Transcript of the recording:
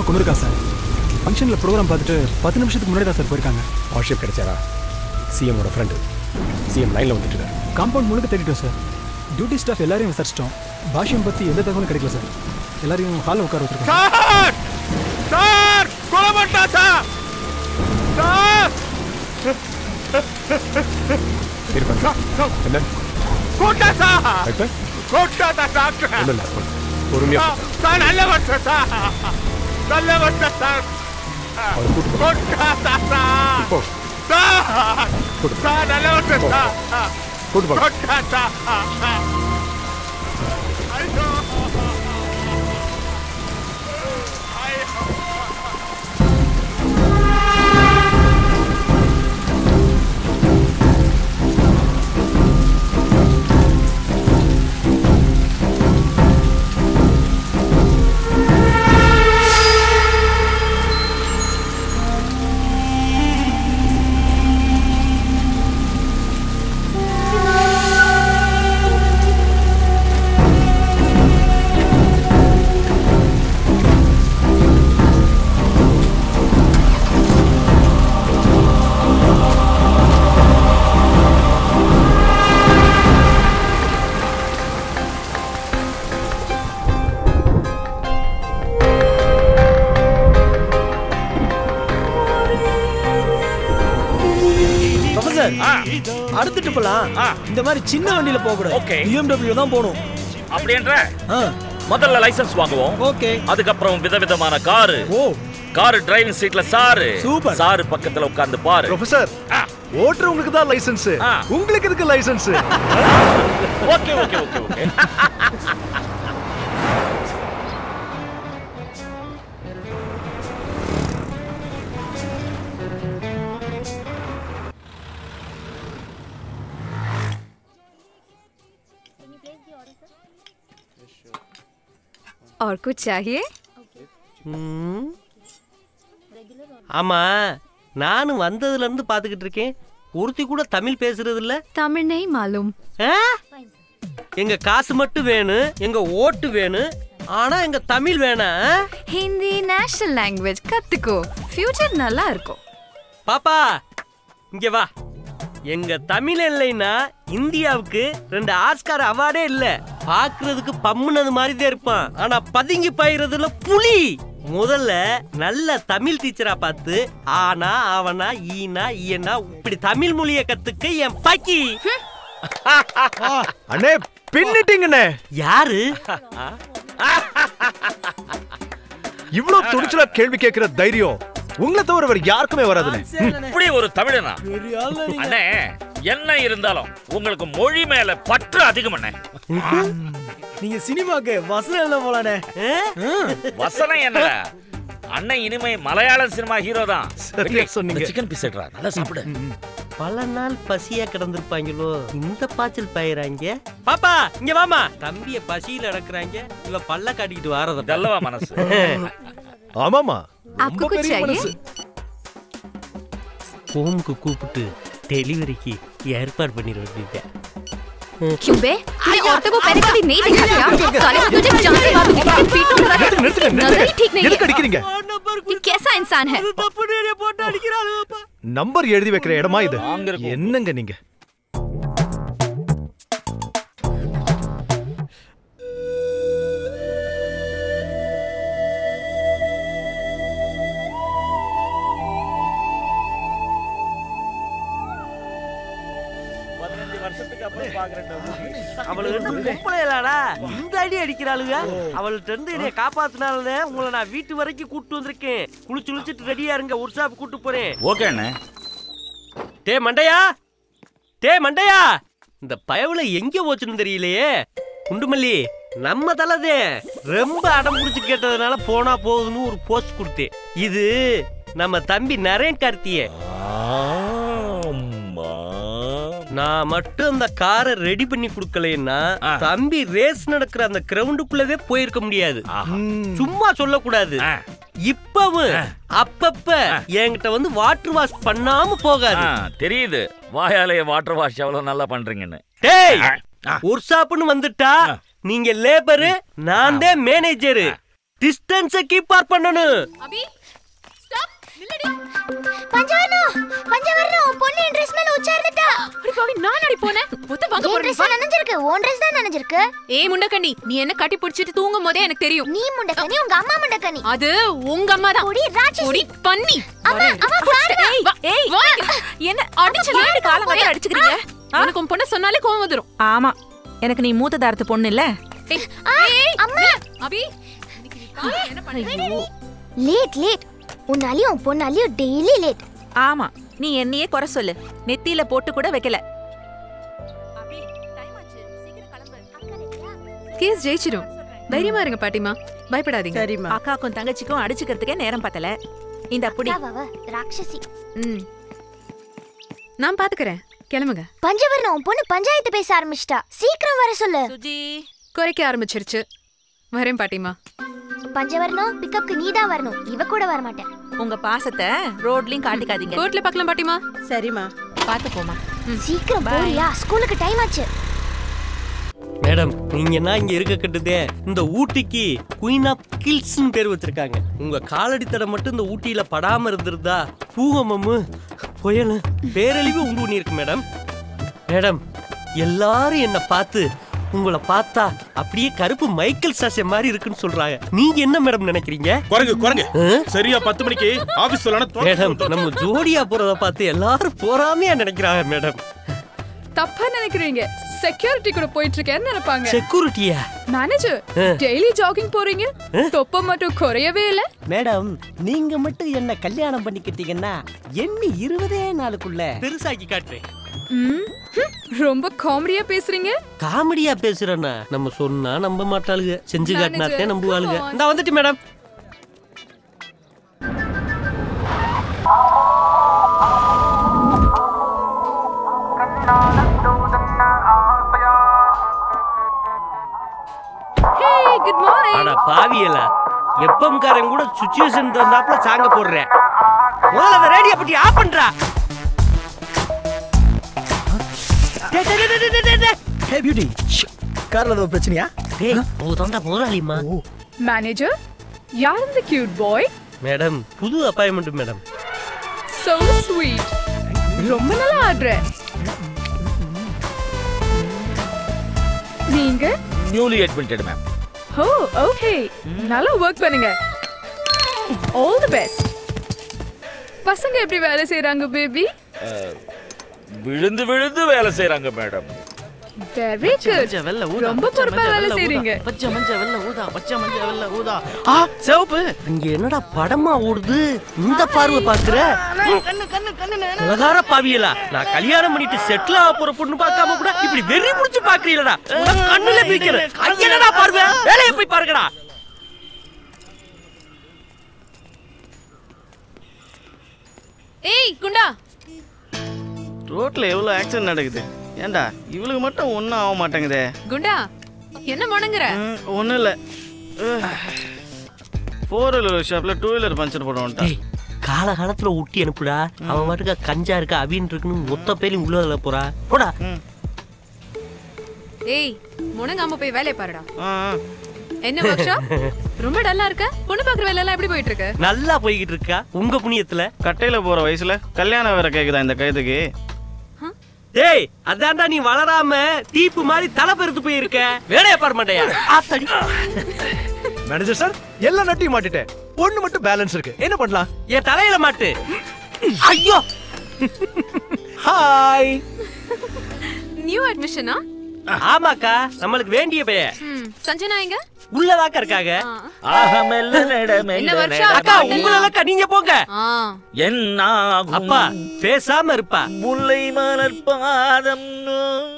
குமருக்கா sir. ஃபங்க்ஷனில் program பார்த்துட்டு 10 நிமிஷத்துக்கு முன்னாடி தான் சார் போயிருக்காங்க. வாட்ஸ்அப் கிடைச்சாரா? சிஎம்மோட ஃப்ரெண்டு. சிஎம் லைனில் வந்துட்டு இருக்காரு. காம்பவுண்ட் முழுக்க தேடிட்டோம் சார். டியூட்டி ஸ்டாஃப் எல்லாரையும் விசாரிச்சிட்டோம். பாஷ்யம் பற்றி எந்த தகவலும் கிடைக்கல சார். எல்லாரையும் ஹாலில் உட்கார வச்சிருக்கோம். சார் கொலை பண்ணிட்டா சார். சார் என்ன quota sir. Doctor quota doctor. இல்ல பொறுமையா சார். நல்ல வருஷம் சார். நல்ல வருஷம் sir. Quota sir. Sir sir நல்ல வருஷம் சார். Quota sir. ஐயோ அடுத்துட்டு போலாம். இந்த மாதிரி சின்ன வண்டியில போக கூடாது. ஓகே. BMW தான் போணும். அப்படின்ற முதல்ல லைசென்ஸ் வாங்குவோம். ஓகே. அதுக்கப்புறம் விதவிதமான காரு. ஓ கார் டிரைவிங் சீட்ல சாரு. சூப்பர். சாரு பக்கத்துல உட்கார்ந்து பாரு. ப்ரொஃபசர் ஓட்டுறவங்களுக்கு தான் லைசென்ஸ். உங்களுக்கு எதுக்கு licence? Okay okay okay okay. और कुछ चाहिए? ஆமா நானும் வந்ததுல இருந்து பாத்துக்கிட்டு இருக்கேன். ஒருத்தி கூட தமிழ் பேசுறது இல்ல. तमिल नहीं मालूम. எங்க காசு மட்டும் வேணும், எங்க ஓட்டு வேணும், ஆனா எங்க தமிழ் வேணாம். हिंदी नेशनल लैंग्वेज கத்துக்கோ. ஃபியூச்சர் நல்லா இருக்கும். பாப்பா இங்க வா. எங்க தமிழ் இல்லைன்னா இந்தியாவுக்கு 2 ஆஸ்கார் அவார்டே இல்ல. பாக்குறதுக்கு பம்முனது மாதிரி தான் இருப்பான், ஆனா பதுங்கி பாயிறதுல புலி. முதல்ல நல்ல தமிழ் டீச்சரா பார்த்து ஆனா அவனா ஈனா ஈனா இப்படி தமிழ் மொழியை கத்துக்க என் பாக்கி. அண்ணே பின்னிட்டீங்கண்ணே. யாரு இவ்வளவு துணிச்சலா கேள்வி கேட்கிற தைரியம் உங்களை தவிர வேற யாருக்குமே வராதுண்ணே. இப்படி ஒரு தமிழனா அண்ணே என்ன இருந்தாலும் உங்களுக்கு மொழி மேல பற்று அதிகம் அண்ணே. நீங்க சினிமாக்கு வசனம் எழுத போலானே. வசனம் என்ன அண்ணன் இனிமே மலையாள சினிமா ஹீரோ தான். சொன்னீங்க. சிக்கன் பீஸ் எடுறா நல்லா சாப்பிடு. பல நாள் பசியா கிடந்திருப்பாங்களோ இந்த பாய்ச்சல் பயிராங்க. பாப்பா இங்க வாமா. தம்பிய பசியில அடக்குறாங்க, இவ பல்ல காட்டிக்கிட்டு வாரத நல்லவா மனசு. ஆமாமா आपको कुछ चाहिए? ஹோம்க்கு கூப்பிட்டு டெலிவரிக்கு ஏற்பாடு பண்ணிர வேண்டியது. क्यों बे? तूने औरतों को पहले कभी नहीं देखा क्या? साले मैं तुझे जान से मार दूंगी। पीटूंगा। नजर ही ठीक नहीं है। எதுக்கு அடிக்கிறீங்க? ये कैसा इंसान है? நம்பர் எழுதி வைக்கிற இடமா இது? என்னங்க நீங்க? காப்பாத்தினால உங்களை நான் வீட்டு வரைக்கும் கூட்டு வந்திருக்கேன். குளிச்சு குளிச்சுட்டு ரெடியா இருங்க, ஒரு ஷாப் கூட்டு போறேன். ஓகே அண்ணே. டே மண்டையா, டே மண்டையா, இந்த பயவுல எங்க போச்சுன்னு தெரியலையே. குண்டுமல்லி நம்ம தலதே ரொம்ப அடம் பிடிச்சு கேட்டதுனால போனா போகுதுன்னு ஒரு போஸ்ட் கொடுத்தேன். இது நம்ம தம்பி நரேன் கார்த்தியே. நான் மட்டும் அந்த காரை ரெடி பண்ணி கொடுக்கலன்னா தம்பி ரேஸ் நடக்கிற அந்த கிரவுண்டுக்குள்ளவே போயிருக்க முடியாது. சும்மா சொல்லக்கூடாது. இப்பவும் அப்பப்ப என்கிட்ட வந்து வாட்டர் வாஷ் பண்ணாம போகாது. தெரியுது வாயாலே வாட்டர் வாஷ் எவ்வளவு நல்லா பண்றீங்கன்னு. ஒரு ஷாப்னு வந்துட்டா நீங்க லேபரு, நான் தான் மேனேஜரு. டிஸ்டன்ஸை கீப் பண்ணணும். அபி ஸ்டாப் நில்லடி. பஞ்சவர்ணம் பொண்ணு Dress மேல உச்சார்ந்துட்டா. அடி பாவி நான் அடி போனேன். புத்த வாங்க போறேன். Dress நனஞ்சிருக்கு. ஓன் Dress தான் நனஞ்சிருக்கு. ஏய் முண்டக்கண்ணி நீ என்ன கட்டி பிடிச்சிட்டு தூங்கும் போதே எனக்கு தெரியும். நீ முண்டக்கண்ணி உங்க அம்மா முண்டக்கண்ணி. அது உங்க அம்மா தான். ஒடி ராட்சசி. ஒடி பண்ணி. அம்மா பாருடா. ஏய் என்ன அடிச்சல காலம் வரை அடிச்சுக்கிறீங்க. உனக்கு உன் பொண்ண சொன்னாலே கோவம் வந்துரும். ஆமா எனக்கு நீ மூத்த தாரத்து பொண்ணு இல்ல. ஏய் அம்மா அபி என்ன பண்ணீங்க? லேட் உன்னாலியும் பொன்னாலியும் டெய்லி லேட். ஆமா நீ என்னையே குறை சொல்லு. நெத்தியில போட்டு கூட வைக்கல. அபி டைம் ஆச்சு சீக்கிரம் கிளம்பு. கேஸ் ஜெயிச்சிரும். தைரியமா இருங்க பாட்டிமா, பயப்படாதீங்க. சரிம்மா. அக்காக்கும் தங்கச்சிக்கும் அடிச்சுக்கிறதுக்கே நேரம் பத்தல. இந்த புடி ராட்சசி. நான் பாத்துக்கறேன். கிளம்புங்க. பஞ்சவர்ணம் பொண்ணு பஞ்சாயத்து பேச ஆரம்பிச்சிட்டா. சீக்கிரம் வர சொல்லு. சுஜி குறைக்க ஆரம்பிச்சிருச்சு. வரேன் பாட்டிமா. பஞ்சவர்ணம் பிக்கப்க்கு நீ தான் வரணும். இவ கூட வர மாட்டேன். உங்க பாசத்தை ரோட்லயும் காட்டிக்காதீங்க. கோட்ல பார்க்கலாம் பாட்டிமா. சரிம்மா பாத்து போமா. சீக்கிரம் போறியா? ஸ்கூலுக்கு டைம் ஆச்சு. மேடம் நீங்க என்ன இங்க இருக்க கட்டுதே? இந்த ஊட்டிக்கு குயின் ஆஃப் கில்ஸ்னு பேர் வச்சிருக்காங்க. உங்க காலடி தடம் மட்டும் இந்த ஊட்டியில படாம இருந்திருந்தா பூகமம்மு புயல் பேரழிவு உண்டு பண்ணி இருக்கு மேடம். மேடம் எல்லாரும் என்ன பார்த்து உங்களை பார்த்தா அப்படியே கருப்பு மைக்கேல் சாஷே மாதிரி இருக்குன்னு சொல்றாங்க. நீங்க என்ன மேடம் நினைக்கிறீங்க? குரங்கு சரியா 10 மணிக்கு ஆபீஸ் சொல்லணும். மேடம் நம்ம ஜோடியா போறத பார்த்து எல்லாரும் போறாமையா நினைக்கிறாங்க மேடம். தப்பா நினைக்கிறீங்க. செக்யூரிட்டி கூட போயிட்டு இருக்கேன்னு நினைப்பாங்க. செக்யூரிட்டியா? மேனேஜர் டெய்லி ஜாகிங் போறீங்க. தொப்ப மட்டும் குறையவே இல்ல. மேடம் நீங்க மட்டும் என்ன கல்யாணம் பண்ணிக்கிட்டீங்கன்னா எண்ணி 20 நாளுக்குள்ள பெருசாக்கி காட்டுறேன். ரொம்ப காமெடியா பேசுறீங்க. காமெடியா பேசுறேன்னா நம்ம சொன்னா நம்ப மாட்டாளுங்க. செஞ்சு காட்டினாத்தே நம்புவாளுங்க. நான் வந்துட்டு மேடம். Hey, good morning. அட பாவியல. எப்பம் காரன் கூட சிச்சுவேஷன் தந்தாப்ல சாங்க போடுறேன். முதல்ல அந்த ரேடியோ பத்தி ஆஃப் பண்றா. ஹே பியூட்டி கார்ல ஏதோ பிரச்சனையா? டேய் ஓ தண்டா முதலாளிமா. மேனேஜர் யார் இந்த கியூட் பாய்? மேடம் புது அப்பாயின்மென்ட் மேடம். So sweet. ரொம்ப நல்லா ஆடுற. நீங்க newly admitted ma'am. Oh okay நல்லா வர்க் பண்ணுங்க. All the best. பசங்க எப்படி வேலை செய்றாங்க பேபி? விழுந்து வேலை செய்றாங்க மேடம். Very good. ரொம்ப பொறுப்பா வேலை செய்றீங்க. பச்சை மஞ்சள் வெள்ளை ஊதா. சிவப்பு. இங்க என்னடா படமா ஓடுது? இந்த பார்வை பாக்குற? உலகார பாவியலா. நான் கல்யாணம் பண்ணிட்டு செட்டில் ஆக போற பொண்ணு பார்க்காம கூட இப்படி வெறி முடிச்சு பாக்குறீங்களா? கண்ணுல பிடிக்கிற என்னடா பார்வை? வேலைய போய் பாருங்கடா. ஏய் குண்டா ரோட்ல எவ்வளவு ஆக்சிடென்ட் நடக்குது. ஏண்டா இவளுக்கு மட்டும் ஒன்றும் ஆக மாட்டேங்குதே. குண்டா என்ன முணங்குற? ஒன்றும் இல்லை. 4-wheeler ஷாப்ல 2-wheeler பஞ்சர் போட வந்துட்டான். காலகாலத்துல ஊட்டி அனுப்புடா. அவன் மட்டும் கஞ்சா இருக்கா அபின்னு இருக்குன்னு மொத்த பேரும் உள்ளதுல போறா. போடா. ஏய் முணங்காம போய் வேலைய பாருடா. என்ன வர்ஷா ரொம்ப டல்லா இருக்க? பொண்ணு பாக்குற வேலை எல்லாம் எப்படி போயிட்டு இருக்கு? நல்லா போய்கிட்டு இருக்கா உங்க புண்ணியத்துல. கட்டையில போற வயசுல கல்யாணம் வேற கேக்குதா இந்த கைதுக்கு? டேய் அதான்டா நீ வளராம தீப்பு மாதிரி தலை பெருத்து போயிருக்க. வேலைய பாரு மாட்டேயா? ஆத்தடி. மேனேஜர் சார் எல்லா நட்டையும் மாட்டிட்டேன். ஒண்ணு மட்டும் பேலன்ஸ் இருக்கு. என்ன பண்ணலாம்? என் தலையில மாட்டு. ஐயோ. ஹாய். நியூ அட்மிஷனா? ஆமாக்கா நம்மளுக்கு வேண்டிய பைய. சஞ்சனா எங்க? உள்ளதாக்க இருக்காங்க. என்ன வருஷம்? அக்கா உங்களக்கா நீங்க போங்க. என்ன அப்பா பேசாம இருப்பா. முல்லை மலர் பாதம்